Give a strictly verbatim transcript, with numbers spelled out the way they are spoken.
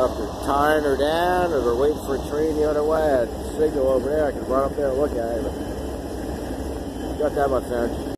know if they're tying her down or they're waiting for a train the other way. I signal over there. I can run up there and look at it. But got that much sense.